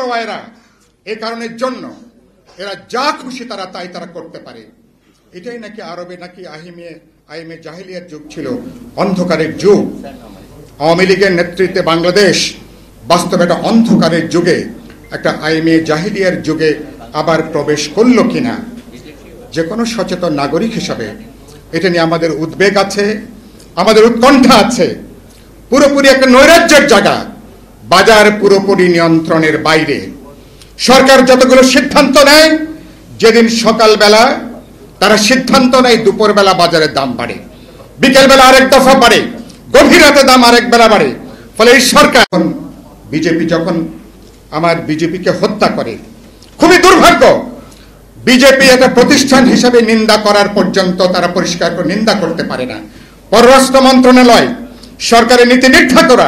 ফতোয়া এরা এই কারণের জন্য এরা যা খুশি তারা তাই তারা করতে পারে। এটাই নাকি আরবে নাকি আইমে জাহিলিয়ার যুগ ছিল, অন্ধকারের যুগ। আওয়ামী লীগের নেতৃত্বে বাংলাদেশ বাস্তবে একটা অন্ধকারের যুগে, একটা আইমে জাহিলিয়ার যুগে আবার প্রবেশ করলো কিনা, যে কোনো সচেতন নাগরিক হিসাবে এটা নিয়ে আমাদের উদ্বেগ আছে, আমাদের উৎকণ্ঠা আছে। পুরোপুরি একটা নৈরাজ্যের জায়গা, বাজার পুরোপুরি নিয়ন্ত্রণের বাইরে। সরকার যতগুলো সিদ্ধান্ত নেয়, যেদিন সকালবেলা তারা সিদ্ধান্ত নেয় দুপুরবেলা বাজারের দাম বাড়ে, বিকেলবেলা আরেক দফা বাড়ে, গভীর রাতে দাম আরেক বেলা বাড়ে। ফলে এই সরকার বিজেপি যখন আমার বিজেপিকে হত্যা করে, খুবই দুর্ভাগ্য। বিজেপি একটা প্রতিষ্ঠান হিসাবে নিন্দা করার পর্যন্ত তারা পরিষ্কার করে নিন্দা করতে পারে না। পররাষ্ট্র মন্ত্রণালয়, সরকারের নীতি নির্ধারকরা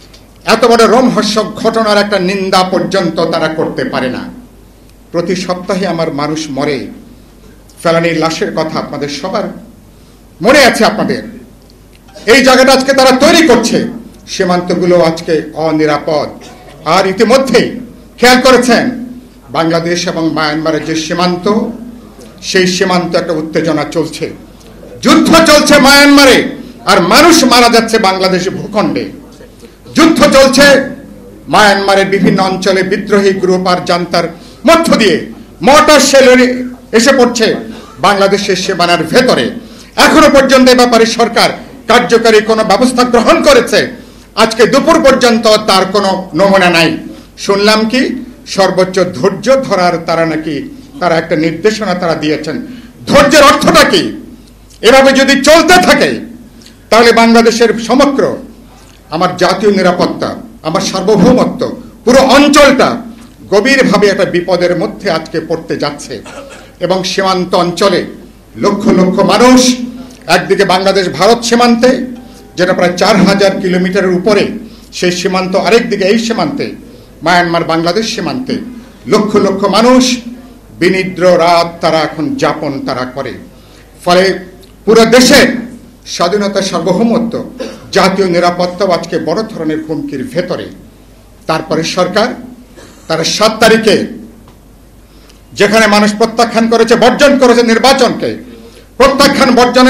এত বড় রোমহর্ষক ঘটনার একটা নিন্দা পর্যন্ত তারা করতে পারে না। প্রতি সপ্তাহে আমার মানুষ মরে, ফেলানির লাশের কথা আপনাদের সবার মনে আছে। আপনাদের এই জায়গাটা আজকে তারা তৈরি করছে, সীমান্তগুলো আজকে অনিরাপদ। আর ইতিমধ্যেই খেয়াল করেছেন বাংলাদেশ এবং মায়ানমারের যে সীমান্ত, সেই সীমান্ত একটা উত্তেজনা চলছে, যুদ্ধ চলছে মায়ানমারে, আর মানুষ মারা যাচ্ছে বাংলাদেশের ভূখণ্ডে। যুদ্ধ চলছে মায়ানমারের বিভিন্ন অঞ্চলে, বিদ্রোহী গ্রুপ আর জান্তার মধ্য দিয়ে মর্টার শেল এসে পড়ছে বাংলাদেশের সীমানার ভেতরে। এখনো পর্যন্ত এ ব্যাপারে সরকার কার্যকারী কোনো ব্যবস্থা গ্রহণ করেছে আজকে দুপুর পর্যন্ত তার কোনো নমুনা নাই। শুনলাম কি সর্বোচ্চ ধৈর্য ধরার তারা একটা নির্দেশনা তারা দিয়েছেন। ধৈর্যের অর্থটা কি? এভাবে যদি চলতে থাকে তাহলে বাংলাদেশের সমগ্র আমার জাতীয় নিরাপত্তা, আমার সার্বভৌমত্ব, পুরো অঞ্চলটা গভীরভাবে একটা বিপদের মধ্যে আজকে পড়তে যাচ্ছে। এবং সীমান্ত অঞ্চলে লক্ষ লক্ষ মানুষ, একদিকে বাংলাদেশ ভারত সীমান্তে যেটা প্রায় 4000 কিলোমিটারের উপরে, সেই সীমান্ত, আরেকদিকে এই সীমান্তে মায়ানমার বাংলাদেশ সীমান্তে লক্ষ লক্ষ মানুষ বিনিদ্র রাত তারা এখন যাপন তারা করে। ফলে পুরো দেশের স্বাধীনতা, সার্বভৌমত্ব, জাতীয় নিরাপত্তা আজকে বড় ধরনের হুমকির ভেতরে। তারপরে সরকার তারা 7 তারিখে যেখানে মানুষ প্রত্যাখ্যান করেছে, বর্জন করেছে নির্বাচনকে, প্রত্যাখ্যান বর্জনের